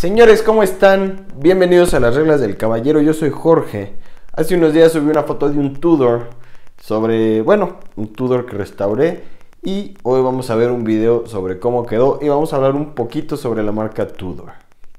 Señores, ¿cómo están? Bienvenidos a Las Reglas del Caballero, yo soy Jorge. Hace unos días subí una foto de un Tudor un Tudor que restauré. Y hoy vamos a ver un video sobre cómo quedó y vamos a hablar un poquito sobre la marca Tudor.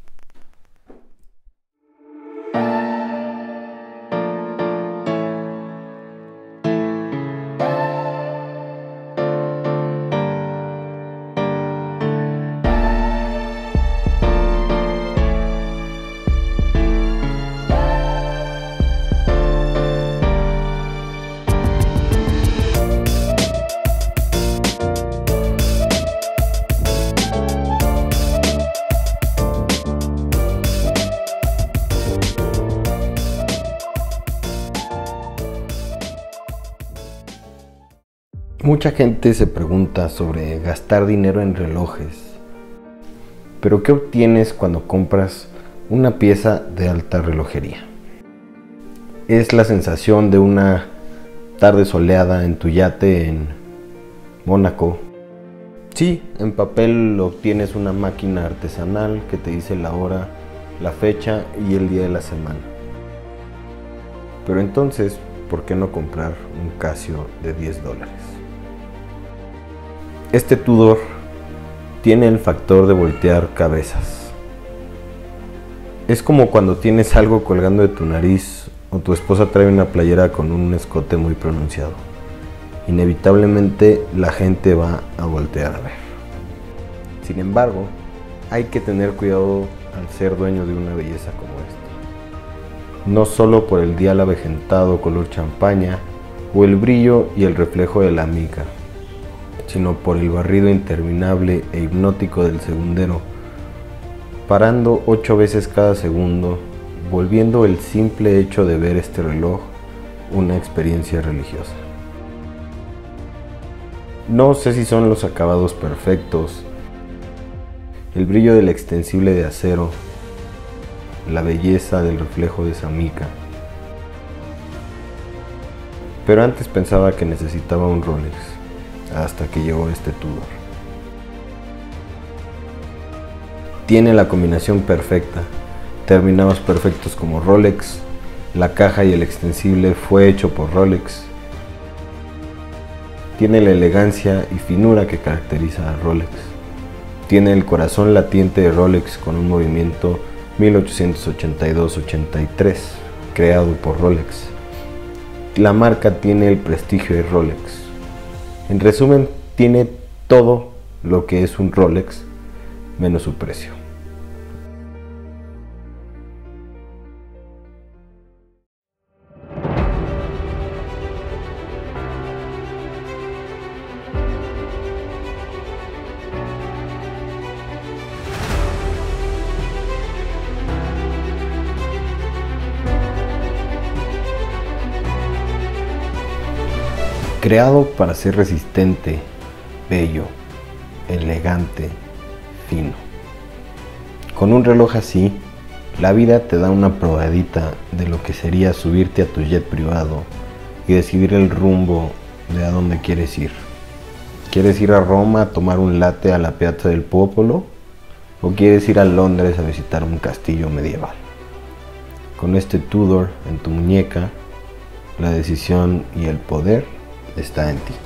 Mucha gente se pregunta sobre gastar dinero en relojes, pero ¿qué obtienes cuando compras una pieza de alta relojería? Es la sensación de una tarde soleada en tu yate en Mónaco. Sí, en papel obtienes una máquina artesanal que te dice la hora, la fecha y el día de la semana. Pero entonces, ¿por qué no comprar un Casio de $10? Este Tudor tiene el factor de voltear cabezas. Es como cuando tienes algo colgando de tu nariz o tu esposa trae una playera con un escote muy pronunciado. Inevitablemente la gente va a voltear a ver. Sin embargo, hay que tener cuidado al ser dueño de una belleza como esta. No solo por el dial avejentado color champaña o el brillo y el reflejo de la mica, sino por el barrido interminable e hipnótico del segundero, parando 8 veces cada segundo, volviendo el simple hecho de ver este reloj una experiencia religiosa. No sé si son los acabados perfectos, el brillo del extensible de acero, la belleza del reflejo de esa mica, pero antes pensaba que necesitaba un Rolex, hasta que llegó este Tudor. Tiene la combinación perfecta, terminados perfectos como Rolex, la caja y el extensible fue hecho por Rolex, tiene la elegancia y finura que caracteriza a Rolex, tiene el corazón latiente de Rolex con un movimiento 1882-83 creado por Rolex. La marca tiene el prestigio de Rolex. En resumen, tiene todo lo que es un Rolex, menos su precio. Creado para ser resistente, bello, elegante, fino. Con un reloj así, la vida te da una probadita de lo que sería subirte a tu jet privado y decidir el rumbo de a dónde quieres ir. ¿Quieres ir a Roma a tomar un latte a la Piazza del Popolo? ¿O quieres ir a Londres a visitar un castillo medieval? Con este Tudor en tu muñeca, la decisión y el poder está en ti.